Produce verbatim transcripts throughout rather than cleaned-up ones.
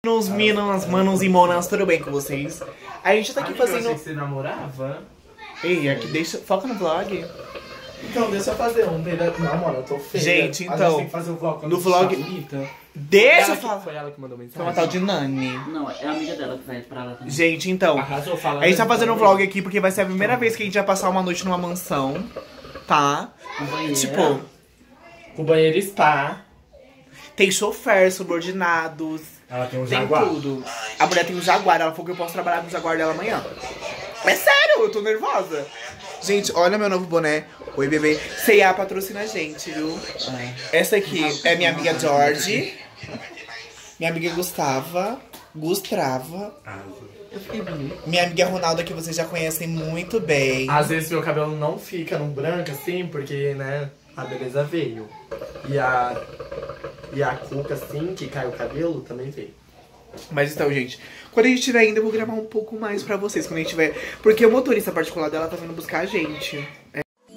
Meus minas, manos e monas, tudo bem com vocês? A gente tá aqui Amiga, fazendo... Eu achei que você namorava? Ei, aqui deixa... Foca no vlog. Então, deixa eu fazer um pedaço. Não, mano, eu tô feia. Gente, A então, gente tem que fazer um vlog no vlog- Chalita. Deixa eu Ela que- falar. Foi ela que mandou mensagem? Foi uma tal de Nani. Não, é a amiga dela que vai pra lá também. Gente, então... Arrasou, fala. A gente tá mesmo, fazendo um também. vlog aqui porque vai ser a primeira vez que a gente vai passar uma noite numa mansão, tá? Com banheiro. Tipo, Com banheiro spa. tem chofer, subordinados, Ela tem um tem jaguar. tudo. A mulher tem um jaguar, ela falou que eu posso trabalhar com o jaguar dela amanhã. É sério, eu tô nervosa. Gente, olha meu novo boné. Oi, bebê. C e A patrocina a gente, viu? Essa aqui é minha amiga George. Minha amiga Gustava. Gustrava. Eu fiquei bonita. Minha amiga Ronalda, que vocês já conhecem muito bem. Às vezes meu cabelo não fica no branco assim, porque, né, a beleza veio. E a... E a cuca, assim, que cai o cabelo, também veio. Mas então, gente, quando a gente estiver indo, eu vou gravar um pouco mais pra vocês. Quando a gente tiver... Porque o motorista particular dela tá vindo buscar a gente. É.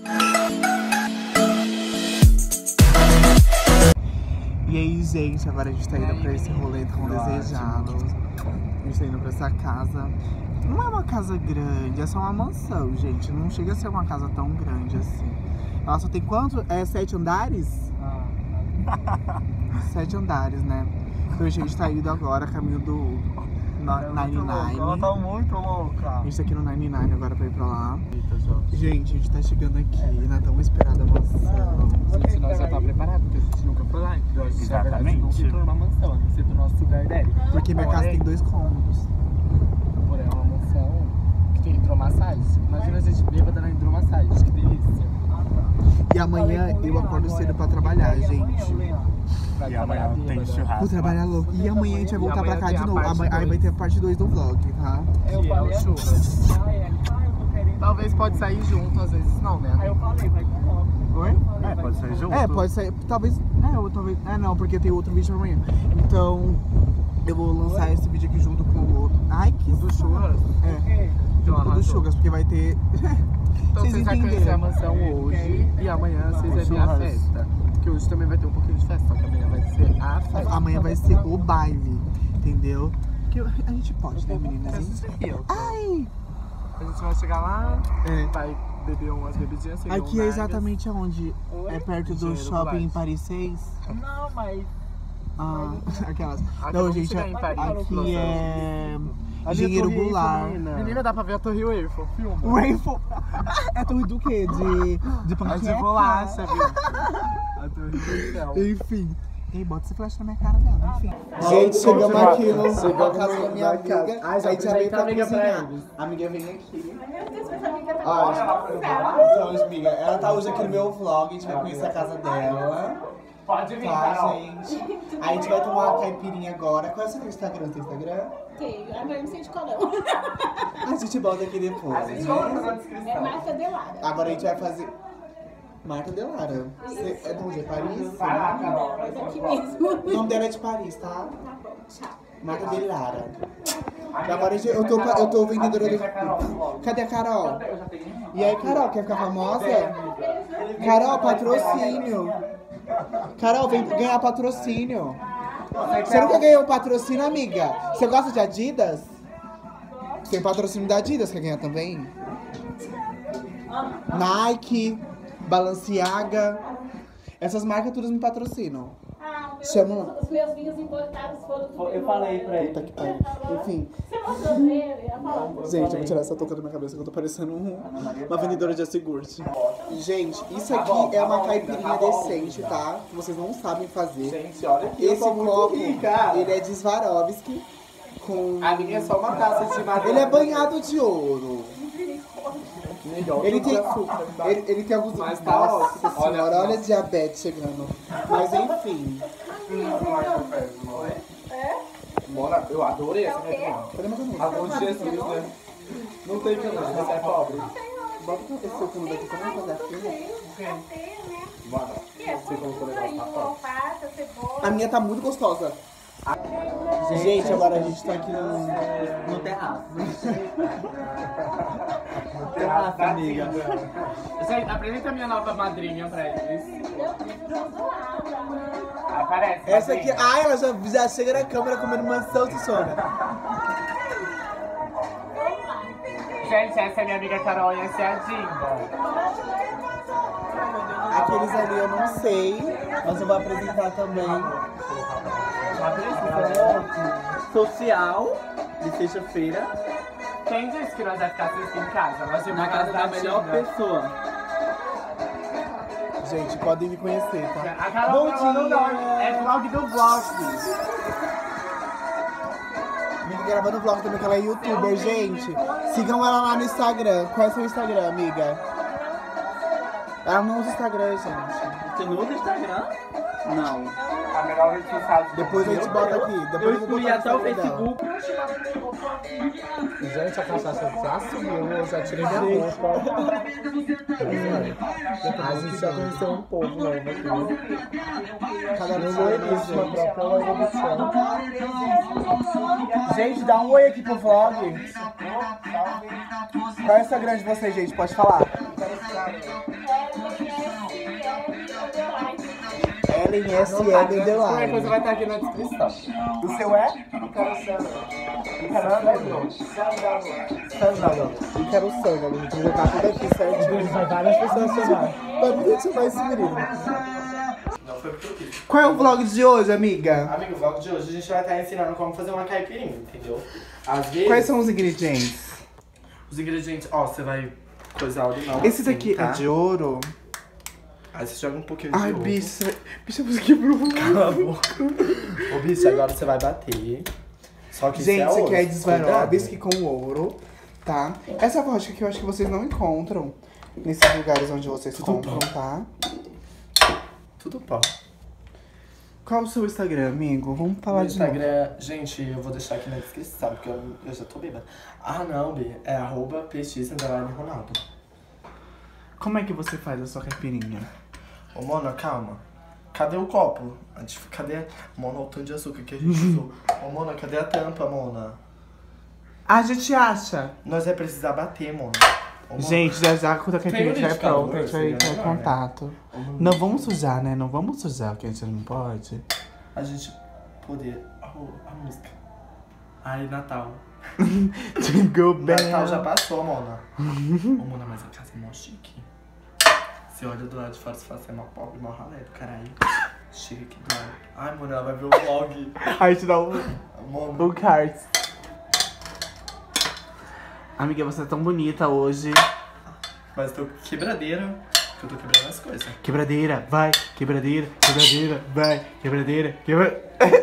E aí, gente, agora a gente tá indo pra esse rolê com desejados. A gente tá indo pra essa casa. Não é uma casa grande, é só uma mansão, gente. Não chega a ser uma casa tão grande assim. Ela só tem quanto? É sete andares? Sete andares, né? Então a gente tá indo agora, caminho do noventa e nove. Ela tá muito louca. A gente tá aqui no noventa e nove agora pra ir pra lá. Gente, a gente tá chegando aqui na tão esperada mansão. Gente, nós já tá preparado, porque a gente nunca foi lá. Então a gente, na verdade, nunca entrou numa mansão, a não ser do nosso lugar dele. Porque minha casa tem dois cômodos. Porém, é uma mansão que tem hidromassagem. Imagina a gente bêbada na hidromassagem, que delícia. E amanhã eu acordo cedo pra trabalhar, gente. Vai E amanhã trabalhar tem bêbada. churrasco. Vou trabalhar louco. E amanhã a gente vai voltar pra cá de novo. Ama- Aí vai ter a parte dois do vlog, tá? Que é o churras. Talvez pode sair junto, às vezes não, né? Aí eu falei, vai com Oi? É, pode sair junto. É, pode sair. Talvez. É, ou talvez. É, não, porque tem outro vídeo amanhã. Então, eu vou lançar esse vídeo aqui junto com o outro. Ai, que do churras. É. Junto com o do Chugas, porque vai ter. Então Vocês vocês vão conhecer entenderam. a mansão hoje e amanhã vocês vão ver a Churras. festa. Porque hoje também vai ter um pouquinho de festa, só que amanhã vai ser a festa. Amanhã vai ser o baile, entendeu? Que a gente pode, né, meninas? Ai! A gente vai chegar lá, É. vai beber umas bebidinhas. seguir Aqui um é Nagas. exatamente aonde? É perto do Engenheiro shopping Goulart. em Paris seis? Não, mas... Ah, aquelas. Aqui Não, vamos gente, chegar em Paris. aqui é. Ali é Engenheiro Torre Eiffel, Goulart. Menina. Menina, dá pra ver a Torre Eiffel, filma. Rainbow. É torre do quê? De, de É panqueca? de bolacha, viu? A Torre do céu. Enfim. Ei, bota esse flash na minha cara dela, enfim. Gente, chegamos aqui no, na casa da minha amiga. Ai, já a gente já veio pra amiga pra cozinhar. eles. A amiga vem aqui. Ai, meu Deus, essa amiga tá Ó, então, amiga, ela tá hoje aqui no meu vlog, a gente vai conhecer a casa dela. Pode vir, Tá, Carol. gente? Aí a gente vai tomar uma caipirinha agora. Qual é o seu Instagram? Tem Instagram? Tem, agora não sei de qual não. A gente bota aqui depois. A gente né? coloca na descrição. É Marta Delara. Agora a gente vai fazer. Marta Delara. Você é de onde? É Paris? Vai lá, Carol. Não, é daqui mesmo. O nome dela é de Paris, tá? Tá bom, tchau. Marta Delara. E agora a gente- eu tô, eu tô vendedora do. Cadê a Carol? E aí, Carol, quer ficar famosa? Carol, patrocínio. Carol, vem ganhar patrocínio. Você nunca ganhou um patrocínio, amiga? Você gosta de Adidas? Tem patrocínio da Adidas, quer ganhar também? Nike, Balenciaga. Essas marcas todas me patrocinam. Ah, meu- Chama- os meus vinhos importados foram do Eu falei pra ele. Puta que pariu. Enfim. Você mostrou pra ele? Eu ia falar. Gente, eu vou tirar essa touca da minha cabeça que eu tô parecendo um- uma vendedora de iogurte. Gente, isso aqui é uma caipirinha decente, tá? Que vocês não sabem fazer. Gente, olha aqui, eu Esse tô muito copo, rica. ele é de Swarovski. Com... A minha é só uma taça de madeira. Ele é banhado de ouro. Melhor Ele que tem, açúcar. ele, ele tem alguns... Mas tá Nossa ótimo. senhora, Olha- olha a diabetes chegando. Mas enfim. Mona, eu adorei essa reunião. Cadê meu canudo? A mão de Jesus, né? Não tem canudo, você é pobre. Bota esse seu canudo aqui, como é que fazer aqui? Bora. Não sei como foi legal, tá top. Alface, cebola. A minha tá muito gostosa. Gente, agora a gente tá aqui no, No terraço. No terraço, amiga. Gente, apresenta a minha nova madrinha pra eles. Aparece. Essa aqui, ai, ela já, já chega na câmera comendo maçã salsichona. Gente, essa é minha amiga Carol e essa é a Dimba. Aqueles ali eu não sei, mas eu vou apresentar também. Social de sexta-feira. Quem disse que nós vamos ficar assim em casa? Nós vamos na casa da melhor pessoa. Gente, podem me conhecer, tá? A Carol Bom tá mandando dia! nome. É vlog do vlog. Amiga gravando vlog também, que ela é youtuber, gente. Sigam ela lá no Instagram. Qual é o seu Instagram, amiga? Ela não usa Instagram, gente. Você não usa Instagram? Não. A melhor rede social. Depois a gente bota aqui. Depois Eu eu vou excluí botar até o no Instagram dela. Facebook. Gente, a cachaça já subiu, eu já tirei minha roupa. A gente já conheceu um povo novo aqui. Cada um belíssima própria evolução. Gente, dá um oi aqui pro vlog. Qual é o Instagram de vocês, gente? Pode falar. Ellen S L Qualquer coisa Underline. vai estar aqui na descrição. O seu é? Sândalo. E quero sândalo. A gente vai colocar tudo aqui certinho. Vai várias pessoas chamar. Vai muito chamar esse menino. Não foi porque eu quis. Qual é o vlog de hoje, amiga? Amigo, o vlog de hoje a gente vai estar ensinando como fazer uma caipirinha, entendeu? Às vezes... Quais são os ingredientes? Os ingredientes... Ó, você vai coisar o limão. Esse assim, daqui tá? é de ouro? Aí você joga um pouquinho de Ai, ovo. bicho. Bicho, você quebrou. Cala a boca. Ô, bicho, agora você vai bater. Só que Gente, isso é isso ouro. aqui é desvaróbis Cuidado. com ouro, tá? Essa vodka que eu acho que vocês não encontram nesses lugares onde vocês Tudo compram, bom. tá? Tudo pó. Qual o seu Instagram, amigo? Vamos falar No de novo. Instagram, gente, eu vou deixar aqui na descrição, porque eu, eu já tô bêbada. Ah, não, Bi. É arroba px underline Ronaldo. Como é que você faz a sua caipirinha? Ô, Mona, calma. Cadê o copo? A gente- Cadê? Mona, o tanto de açúcar que a gente usou. Ô, Mona, cadê a tampa, Mona? A gente acha. Nós vai precisar bater, Mona. Ô, Mona. Gente, já já quando a caipirinha Tem um estiver pronta, a gente vai liquidificador, entrar em seria melhor, né? contato. Não vamos sujar, né? Não vamos sujar, porque a gente não pode. A gente poder... Oh, a música. Ai, Natal. Jingle Bell. Natal já passou, Mona. Ô, Mona, mas a casa é mó chique. Você olha do lado de fora e fala assim, é mó pobre, mó ralé do caralho. Chega aqui do lado. Ai, Mona, ela vai ver o vlog. A gente dá um, Mona. um card. Amiga, você é tão bonita hoje. Mas eu tô quebradeira, que eu tô quebrando as coisas. Quebradeira, vai, quebradeira, quebradeira, vai, quebradeira, quebra...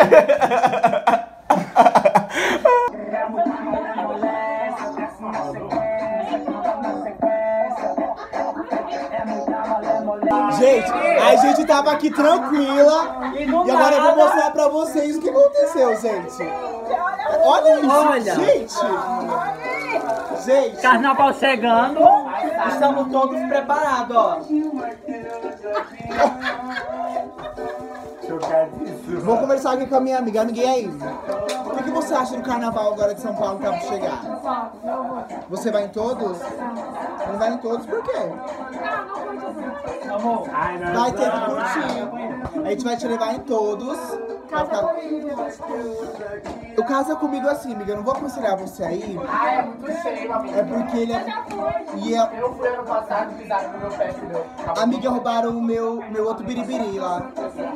Gente, a gente tava aqui tranquila e agora eu vou mostrar pra vocês o que aconteceu, gente. Olha isso, Olha. gente. Gente, Carnaval chegando, estamos todos preparados, ó. vou conversar aqui com a minha amiga, amiga, e aí? O que, que você acha do carnaval agora de São Paulo que tá pra chegar? Você vai em todos? Não vai em todos por quê? Vai ter que curtir. A gente vai te levar em todos. Vai ficar- O Casa Comigo assim, amiga, eu não vou aconselhar você aí. Ai, é muito cheio, amiga. É porque ele é... E é... Eu fui ano passado, pisaram no meu pé, entendeu? Amiga, roubaram o meu, meu outro biribiri lá.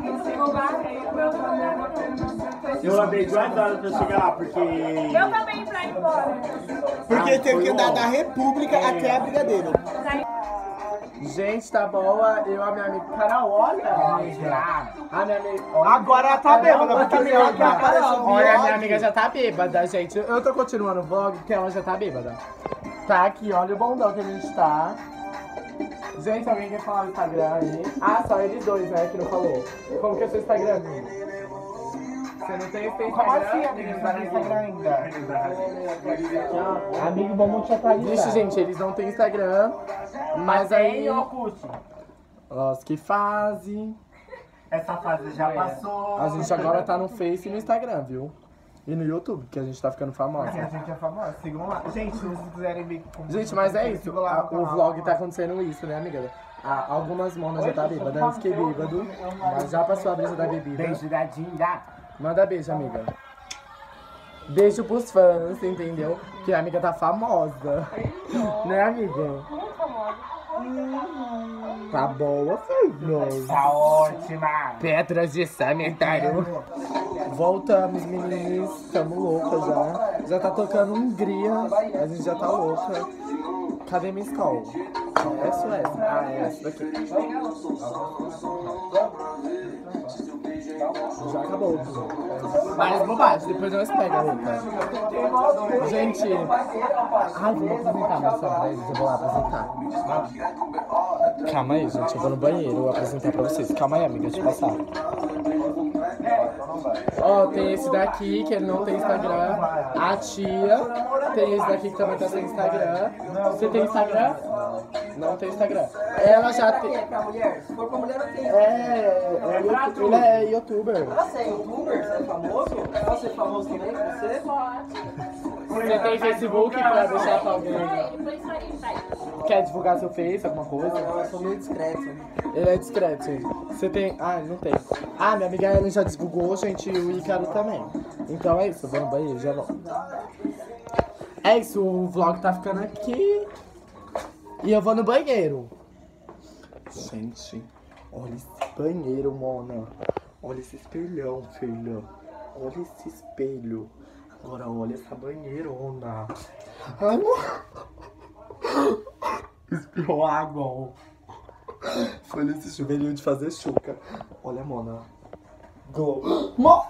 Eu lavei duas horas pra chegar lá, porque. Eu também pra ir embora. Porque teve que andar da República até a Brigadeiro. Gente, tá boa. Eu, a minha amiga. Carol, olha. A minha amiga. Agora ela tá bêbada, porque ela que apareceu no Olha, a minha vlog. amiga já tá bêbada, gente. Eu tô continuando o vlog porque ela já tá bêbada. Tá aqui, olha o bondão que a gente tá. Gente, alguém quer falar no Instagram aí? Ah, só eles dois, né, que não falou. Como que é o seu Instagram, amigo? Você não tem esse Instagram? Como assim, amiga? Você tá no Instagram ainda? Amigo, vamos te atualizar. Vixe, gente, eles não têm Instagram, mas aí... Os que fazem... Essa fase já passou. A gente agora tá no Face e no Instagram, viu? E no YouTube, que a gente tá ficando famosa. A gente é famosa, sigam lá. Gente, se vocês quiserem ver como... Gente, mas é isso. sigam lá a- no o canal. vlog tá acontecendo isso, né, amiga? A- algumas monas já tá bêbada, eu fiquei bêbado. Mas já passou a brisa da bebida. Beijo da Dinda. Manda beijo, amiga. Beijo pros fãs, entendeu? Que a amiga tá famosa. Né, amiga? Tá boa, filho. Tá ótima. Pedras de cemitério. Voltamos, meninas. Tamo loucas já. Já tá tocando Hungria. A gente já tá louca. Cadê minha escola? É só essa. Ah, é essa daqui. Já acabou. Mais bobagem, depois nós pegamos a outra. Gente. Ai, vou apresentar meu som pra eles. Eu vou lá apresentar. Calma aí, gente. Eu vou no banheiro apresentar pra vocês. Calma aí, amiga, deixa eu passar. Ó, tem esse daqui que ele não tem Instagram. A tia. Tem esse daqui que também tá sem Instagram. Você tem Instagram? Não tem Instagram. Ela já tem. Se for pra mulher, eu tenho. É, é youtu- ele é youtuber. Você é youtuber? Você é famoso? Posso ser famoso também com você? Você tem Facebook pra deixar pra alguém? Foi isso aí, sai. Quer divulgar seu Face, alguma coisa? Eu sou meio discreto. Ele é discreto, gente. Você tem. Ah, não tem. Ah, minha amiga Ellen já divulgou, gente, e o Ícaro também. Então é isso, eu vou no banheiro, já volto. É isso, o vlog tá ficando aqui. E eu vou no banheiro. Gente, olha esse banheiro, mona. Olha esse espelhão, filha. Olha esse espelho. Agora olha essa banheirona. Ai, mano. Espirrou água, ó. Foi nesse chuveirinho de fazer chuca. Olha, mona. Go. Mona!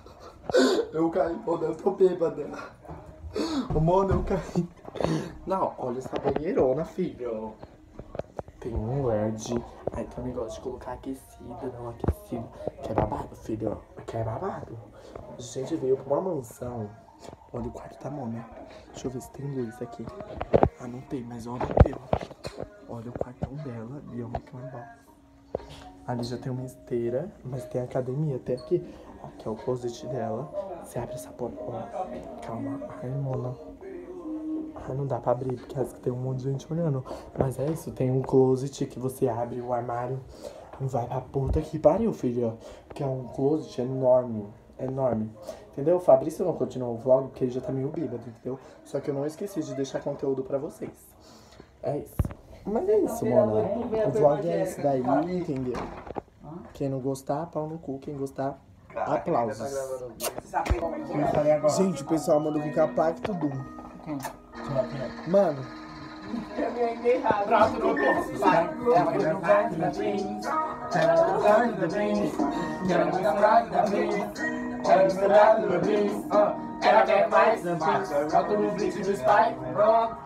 Eu caí, mona, eu tô bêbada. Mona, eu caí. Não, olha essa banheirona, filho. Tem um L E D. Aí tem um negócio de colocar aquecido, não aquecido. Que é babado, filho. Que é babado. A gente veio pra uma mansão. Olha o quarto da Mona. Deixa eu ver se tem luz aqui. Ah, não tem, mas olha deu. Olha o quartão dela e é uma cama. Ali já tem uma esteira, mas tem academia até aqui. Aqui é o closet dela. Você abre essa porta. Ó. Calma. Ai, Mona. Ai, não dá pra abrir, porque acho que tem um monte de gente olhando. Mas é isso, tem um closet que você abre o armário e vai pra puta que pariu, filho. Que é um closet enorme. Enorme. Entendeu? O Fabrício não continuou o vlog porque ele já tá meio bêbado, entendeu? Só que eu não esqueci de deixar conteúdo pra vocês. É isso. Mas é isso, mano. O vlog é esse daí, entendeu? Quem não gostar, pau no cu. Quem gostar, aplausos. Gente, o pessoal mandou vir com a Pacto Doom. Mano. Ela quer mais, bota no blitz do Spy, pronto,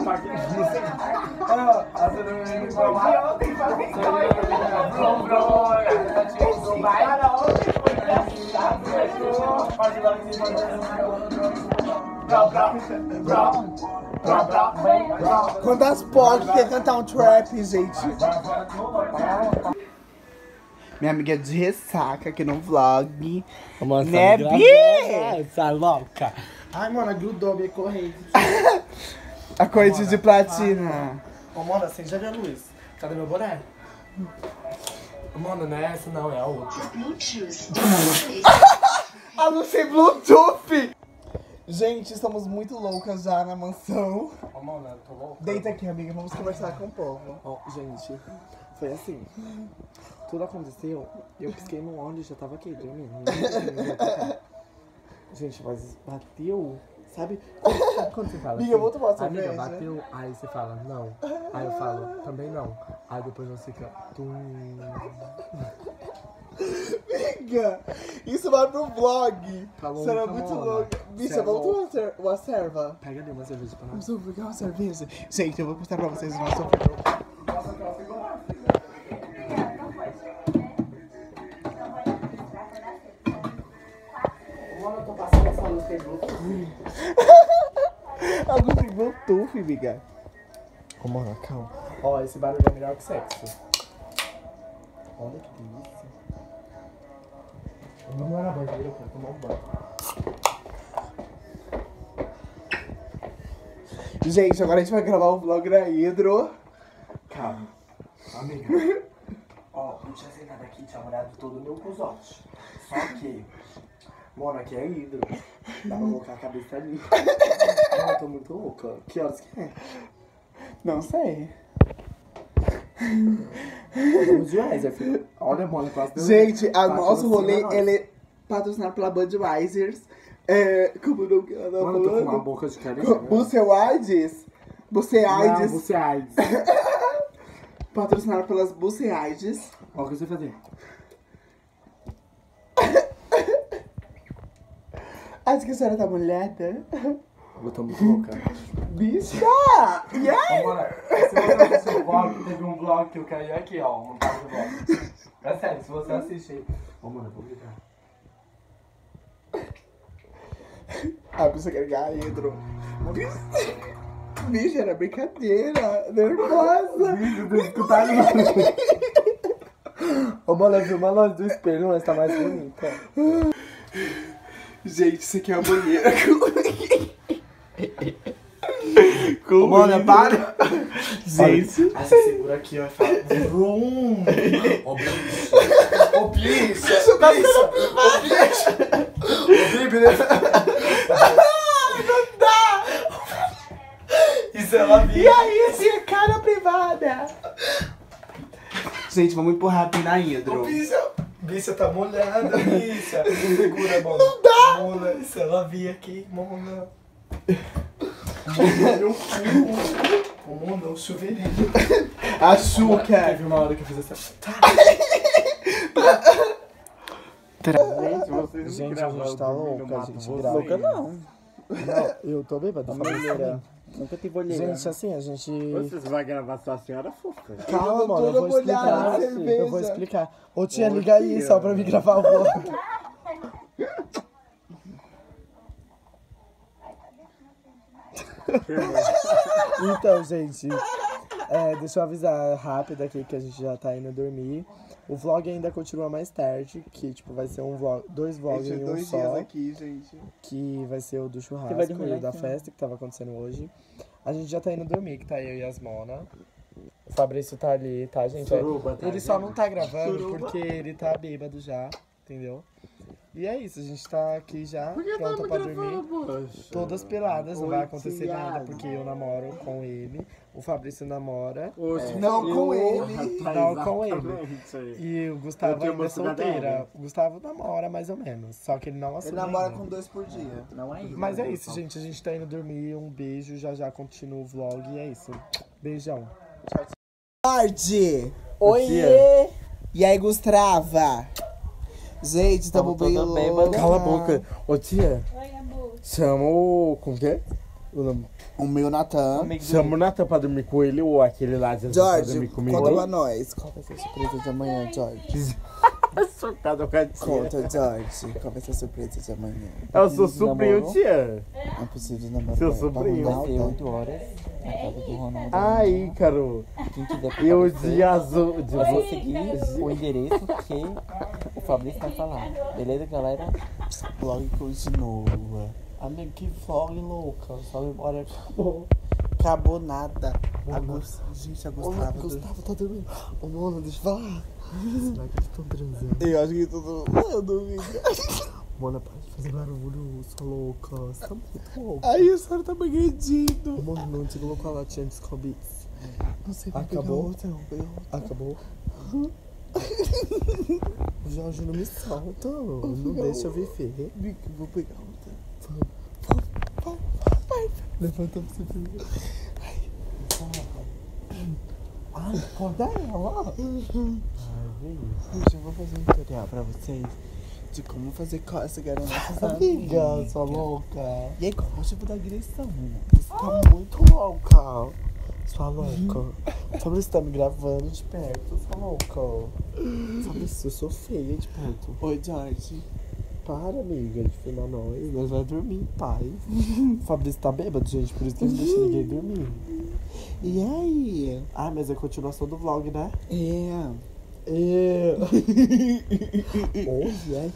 Quantas POC quer cantar um trap, gente? Minha amiga de ressaca aqui no vlog. Né, Bi? Essa louca. Ai, mano, grudou minha corrente. A corrente de platina. Ô, mano, acende a luz. Cadê meu boné? Mano, não é essa não, é a outra. A luz sem Bluetooth. Gente, estamos muito loucas já na mansão. Ô, mano, eu tô louco. Deita aqui, amiga, vamos conversar com o povo. Ó, gente, foi assim. Tudo aconteceu, eu pisquei no olho e já tava aqui, dormindo. Gente, mas bateu, sabe? Sabe quando você fala Amiga, assim? eu vou tomar Amiga, cerveja. bateu, aí você fala, não. Aí eu falo, também não. Aí depois você fica, tum. Amiga, isso vai pro vlog. Falou, Será tá muito bom, louco. Bicha, Cê é vamos louco. tomar uma cer- uma serva? Pega ali uma cerveja pra nós. Vamos pegar uma cerveja? Gente, eu vou mostrar pra vocês o nosso vídeo. Mano, eu tô passando essa luz que é Bluetooth. A luz sem Bluetooth, amiga. Ô, mano, calma. Ó, esse barulho é melhor que sexo. Olha que delícia. Não era banheiro, eu quero tomar um banho. Gente, agora a gente vai gravar o vlog da Hidro. Calma. Amiga. Ó, não tinha sei nada aqui, tinha molhado todo o meu cusote. Só que... Mano, aqui é Hidro. Dá pra colocar a cabeça ali. Não, eu tô muito louca. Que horas que é? Não sei. Budweiser, filho. Olha, mano, quase deu... Gente, a Patrocina nosso rolê, nós. ele é patrocinado pela Budweiser. É, como não que ela tá Mano, eu tô com uma falando? boca de carinho. Buceaides. Buceaides. Não, você é AIDS. Patrocinado pelas Buceaides. Ó, o que você fazer? Acho que a senhora tá molhada. Eu tô muito louca. Bicha! Yeah! Ô, mano, se você assistiu o vlog, teve um vlog que eu caí aqui, ó. Montagem do vlog. É sério, se você assistir. Ô, mano, eu vou gritar. A bicha quer ganhar Hidro. Bicha, era brincadeira. Nervosa. Vídeo do escutar Ô, mano, eu vi uma loja do espelho, mas tá mais bonita. Gente, isso aqui é a banheira. Ô, mano, para! Gente. Aí você segura aqui, ó, e fala... Vrum! Ô, bicho! Ô, bicho! Ô, bicho! Ô, bicho! Não dá! Isso ela E viu. aí, esse é cara privada. Gente, vamos empurrar aqui na Hidro. Ô, bicho! Bicha tá molhada, bicha! Segura, mano. Não dá! Mona, isso ela viu aqui, mona. Mona, meu cu. Ô, mona, o chuveirinho. Açúcar. Teve uma hora que eu fiz assim. Gente, vocês Gente, não a gente tá gravaram louca, comigo, a mato gente vocês. grava. Louca não. Não, eu tô bêbada. Olheira. Nunca tive olheira. Gente, assim, a gente... Vocês vão gravar sua senhora fofa. Calma, Eu tô mano, eu vou toda explicar. molhada na Eu vou cerveja. explicar. Ô, tia, liga aí só pra me gravar o vlog. Então, gente, é, deixa eu avisar rápido aqui que a gente já tá indo dormir. O vlog ainda continua mais tarde, que tipo vai ser um vlog, dois vlogs em um só, aqui, gente. que vai ser o do Você vai churrasco dormir e lá o da em cima. festa que tava acontecendo hoje. A gente já tá indo dormir, que tá eu e as Mona. O Fabrício tá ali, tá, gente? Suruba, tá Ele só vendo? não tá gravando porque ele tá bêbado já, entendeu? E é isso, a gente tá aqui já, pronto pra dormir. Todas peladas, não vai acontecer nada porque eu namoro com ele. O Fabrício namora. Hoje Não eu- com ele, Tá não com ele. Exatamente aí. E o Eu Gustavo tenho ainda é uma cidadela. solteira. O Gustavo namora mais ou menos, só que ele não Ele assume namora ainda. com dois por dia. Não é isso. Mas é isso, gente, a gente tá indo dormir. Um beijo, já já continua o vlog e é isso. Beijão. Tarde! Oiê! E aí, Gustrava? Gente, tamo Tamo bem toda louca. bêbada. Cala a boca. Ô, tia, Oi, amor. chama o... Como que é? O nome? O meu Natan. Chama o Natan pra dormir com ele ou aquele lá de pra George, dormir comigo. conta pra nós. Qual vai ser a surpresa de amanhã, George? Chocado com a tia. Conta, George. Qual vai ser a surpresa de amanhã? É o seu sobrinho, namorou? tia. É possível namorar Seu com sobrinho. ela? Vai ser oito horas na casa do Ronaldo. Aí, Caro. Quem quiser E o comparecer, dia azul. De eu vou seguir o endereço que o Fabrício vai falar. Beleza, galera? Vlog continua. Amigo, que vlog louca. Só embora acabou. Acabou nada. A Gus... Gente, a Gustavo. Ô, Gustavo tá dormindo. Ô, mano, deixa eu falar. Será que eles estão transando? Eu acho que tudo. Eu duvido. Mano, para de fazer barulho, sua louca. Você tá muito louca. Ai, a senhora tá agredindo. Mano, não te colocou a latinha de Scobits. Não sei, vai Acabou? pegar outra, eu vou pegar outra. Acabou? O Jorge não me solta. Não pegar deixa eu viver. Bico, vou pegar outra. Vai, vai. Levanta pra você ver. Ai, acorda ela. Ai, vem. Gente, eu vou fazer um tutorial pra vocês de como fazer cócega nas nossas Amiga, amigas. sua louca. E aí, qual é o tipo da agressão? Você tá muito louca. Sua louca. Fabrício tá me gravando de perto, sua louca. Fabrício, eu sou feia de perto. Oi, George. Para, amiga, de filmar nós. Nós vamos dormir em paz. O Fabrício tá bêbado, gente, por isso que ele não deixa ninguém dormir. E aí? Ah, mas é a continuação do vlog, né? É. É. Hoje, é.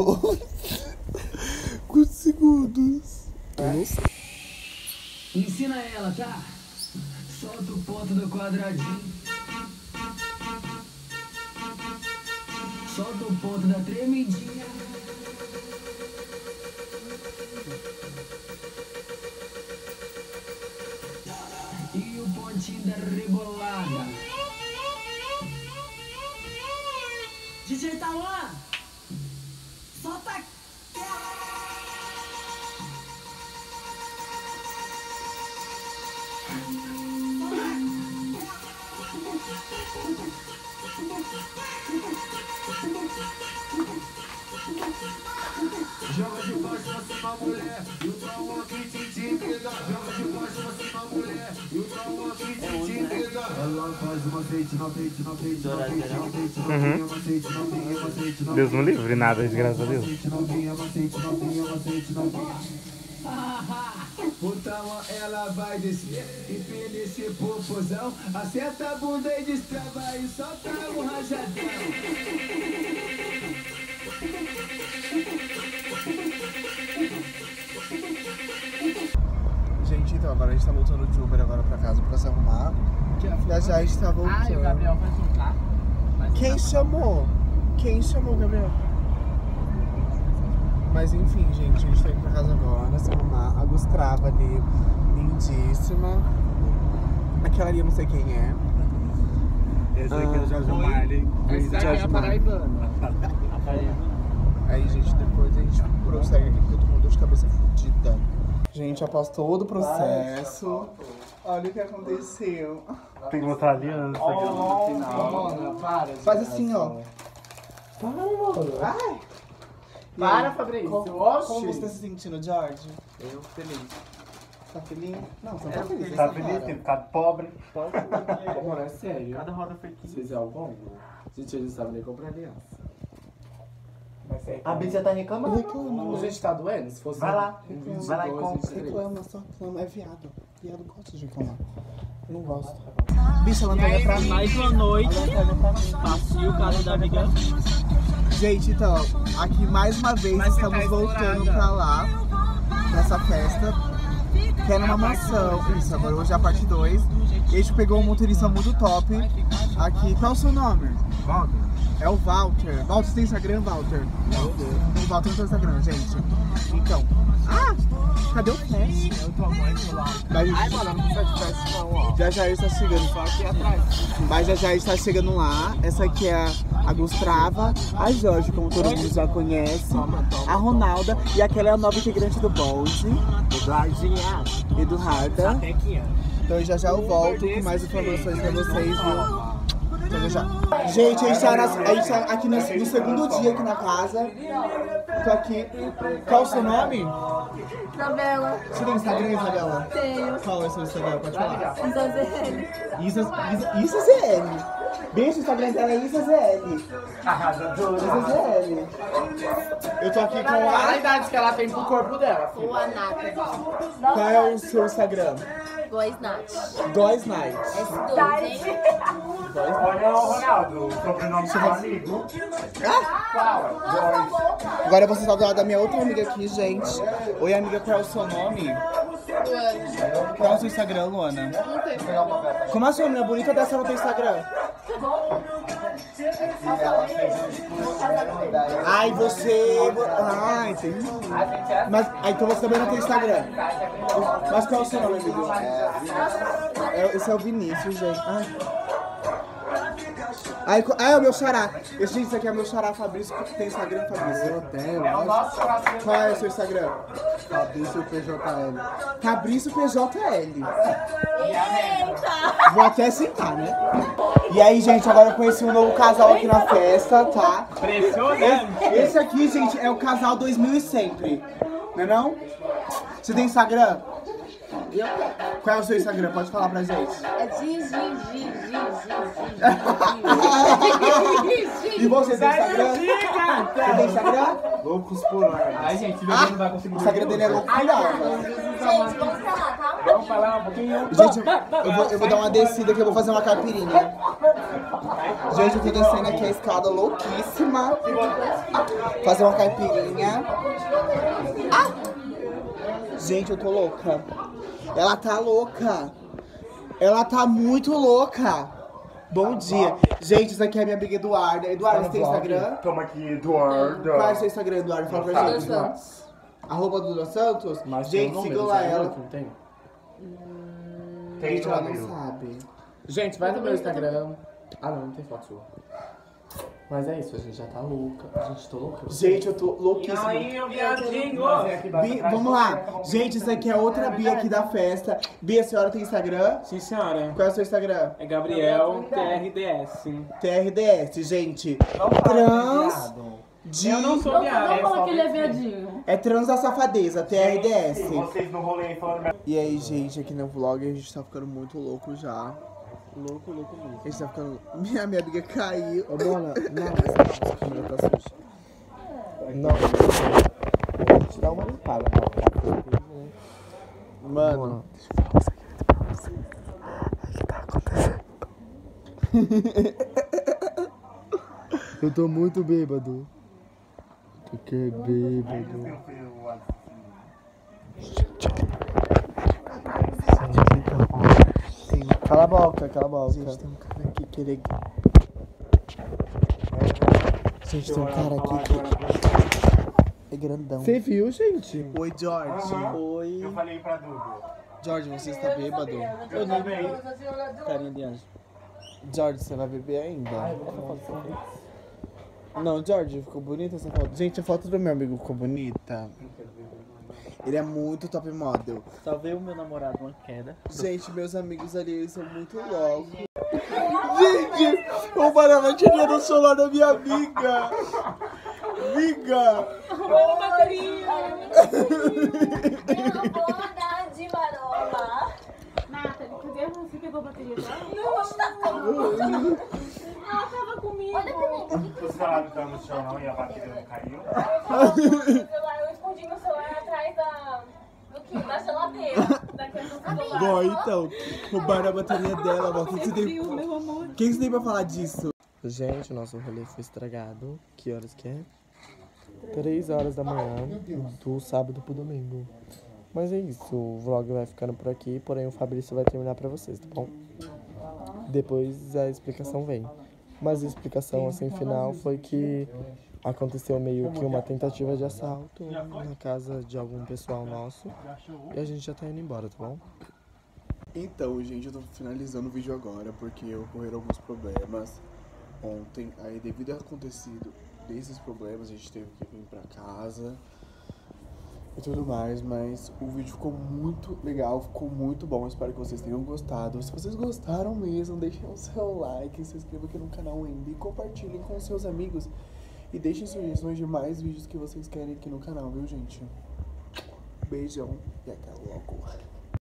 Quantos segundos? Eu não sei. Ensina ela, tá? Solta o ponto do quadradinho. Solta o ponto da tremidinha. E o pontinho da rebolada. D J Tauan, solta aquela. Joga de baixo pra cima, mulher. E o trauma que te intimida. Joga de baixo pra cima, mulher. E o trauma que te intimida. Ela faz uma frente, na frente, na frente, na frente, na frente, na frente, na frente, na frente, na frente, na Deus me livre, nada de graças a Deus. O trauma ela vai descer, empina esse popozão. Acerta a bunda e destrava e solta o rajadão. Gente, então agora a gente tá voltando de Uber agora pra casa pra se arrumar. Já já a gente tá voltando. Ai, o Gabriel vai juntar. Quem chamou? Quem chamou o Gabriel? Mas enfim, gente, a gente tá indo pra casa agora, se arrumar. A Gustrava ali, lindíssima. Aquela ali eu não sei quem é. Esse aqui é o Jorge Marley. Essa daqui é a paraibana. Aí, gente, depois a gente prossegue aqui porque eu tô com dor de cabeça fodida. Gente, após todo o processo, olha o que aconteceu. Tem que botar a aliança aqui no final. Mona, para. Faz assim, ó. Para, mano. Ai! Para, Fabrício. Como, Oxi. como você tá se sentindo, George? Eu feliz. Tá feliz? Não, você não tá feliz. Tá essa feliz de cara. ter ficado pobre? Mano, é sério. Cada roda foi quinze. Vocês é o bom? Gente, eles sabem nem comprar aliança. A Bia já tá reclamando. Reclama, O né? gente tá doendo? Se fosse Vai lá, um vinte e vai lá e dois, compra. vinte e três. Reclama, só reclama. É viado. Viado gosta de reclamar. Eu não gosto. Bicha, lanterna pra mim. Mais uma noite, passei o carro da amiga. Gente, então, aqui mais uma vez Mas você estamos tá voltando explorada. pra lá, nessa festa, que é numa mansão. Isso, agora hoje é a parte dois. E a gente pegou um motorista muito top aqui. Qual é o seu nome? Walter. É o Walter. Walter, você tem Instagram, Walter? O Walter não tem Instagram, gente. Então. Ah! Cadê o flash? Eu tô muito lá. Mas, Ai, mano, não precisa de festa não, ó. já já está chegando. Só aqui atrás. Mas já já está chegando lá. Essa aqui é a Gustrava, a Jorge, como todo mundo já conhece, a Ronalda e aquela é a nova integrante do bonde, Eduardinha. Eduarda. Tequinha. Então já já eu volto com mais informações pra vocês, viu? Então já já. Gente, a gente tá, nas- a gente tá aqui no, no segundo dia aqui na casa. Tô aqui. Qual o seu nome? Isabela, Você tem Instagram, Isabela? tenho. Qual é o seu Instagram? Pode falar. Então, Zé. Isa, Isa, Isa Z L. Beijo, o Instagram dela é Isa Z L. Isa Z L. Eu tô aqui com Olha a a... idade que ela tem pro corpo dela, filho. Boa Nata. Qual é o seu Instagram? Boas Nat. Dois Nights. S dois, hein? Olha o Ronaldo, o sobrenome do seu amigo. Agora eu vou citar da da minha outra amiga aqui, gente. Oi, amiga, qual é o seu nome? Qual é o seu Instagram, Luana? Como a sua menina bonita dessa no teu Instagram? Ai, você... Ah, entendi. Mas, ah, então você também não tem Instagram. Mas qual é o seu nome, amigo? É, esse é o Vinícius, gente. Ai. Ai, co- ai, é o meu xará. Esse, gente, esse aqui é o meu xará, Fabrício. Tem Instagram, Fabrício? Eu tenho. É o nosso coração. Qual é o seu Instagram? Fabrício P J L. Fabrício P J L. Eita! Vou até sentar, né? E aí, gente, agora eu conheci um novo casal aqui na festa, tá? Esse, esse aqui, gente, é o casal dois mil e sempre. Não é não? Você tem Instagram? Qual é o seu Instagram? Pode falar pra gente. É Gi, Gi, Gi, Gi, Gi, E você tem Instagram? Você tem Instagram? Loucos por ar. Ai, gente, esse bebê não vai conseguir. O Instagram dele é louco. Gente, vamos pra lá, tá? Vamos falar um pouquinho. Gente, eu, eu vou, eu vou dar uma descida que eu vou fazer uma caipirinha. Gente, eu tô descendo aqui a escada louquíssima. Fazer uma caipirinha. Ah! Gente, eu tô louca. Ela tá louca. Ela tá muito louca. Bom dia. Gente, isso aqui é a minha amiga Eduarda. Eduarda, você tem Instagram? Toma aqui, Eduardo. Qual é o seu Instagram, Eduardo? Fala pra Duda gente. Santos. Arroba Duda Santos? Mas tem Gente, um sigam número, lá tem um ela. número, Tem. Tem Gente, ela não número. sabe. Gente, vai no meu Instagram. Ah, não, não tem foto sua. Mas é isso, a gente já tá louca. A gente tô louca. Gente, eu tô louquíssima. Aí, o viadinho. Bi, vamos lá. Gente, isso aqui é outra Bia aqui da festa. Bia, a senhora tem Instagram? Sim, senhora. Qual é o seu Instagram? É Gabriel T R D S. T R D S, gente. Trans de... Eu não sou Não, viado. não é fala só que ele é viadinho. viadinho. É trans da safadeza, T R D S. Vocês no rolê aí falando... E aí, gente, aqui no vlog a gente tá ficando muito louco já. Louco, louco mesmo. A gente tá ficando... Minha, minha amiga caiu. Ô, Mona, não, essa câmera tá suja. Não. Vou te dar uma limpada. Mano, deixa eu falar um segredo pra vocês. O que tá acontecendo? Eu tô muito bêbado. Tu que é bêbado. Tem... Cala a boca, cala a boca. Gente, tem um cara aqui que ele é... Gente, tem um cara aqui que é grandão. Você viu, gente? Oi, George. Oi. Eu falei pra Dudu. George, você está bêbado? Eu também. Carinha de anjo. George, você vai beber ainda? Não, George, ficou bonita essa foto. Gente, a foto do meu amigo ficou bonita. Ele é muito top model. Salvei o meu namorado uma queda. Gente, meus amigos ali, eles são muito loucos. Gente, roubaram a bateria do celular da minha amiga. Amiga. Roubou a bateria. Eu não vou andar de marola. Nathalie, cadê você que pegou a bateria dela? Não, está falando. Ela tava comigo. Olha pra mim. O celular não tá no chão não e a bateria não caiu? Eu escondi meu celular atrás da... do que? Da geladeira. Daquele do celular. Bom, então, roubaram a bateria dela, amor. O que você tem... O que você tem pra falar disso? Gente, o nosso rolê foi estragado. Que horas que é? Três horas da manhã, do sábado pro domingo. Mas é isso, o vlog vai ficando por aqui, porém o Fabrício vai terminar pra vocês, tá bom? Depois a explicação vem. Mas a explicação, assim, final foi que aconteceu meio que uma tentativa de assalto na casa de algum pessoal nosso. E a gente já tá indo embora, tá bom? Então, gente, eu tô finalizando o vídeo agora porque ocorreram alguns problemas ontem. Aí, devido a acontecido desses problemas, a gente teve que vir pra casa e tudo mais, mas o vídeo ficou muito legal, ficou muito bom, espero que vocês tenham gostado. Se vocês gostaram mesmo, deixem o seu like, se inscrevam aqui no canal ainda e compartilhem com seus amigos e deixem sugestões de mais vídeos que vocês querem aqui no canal, viu, gente? Beijão e até logo.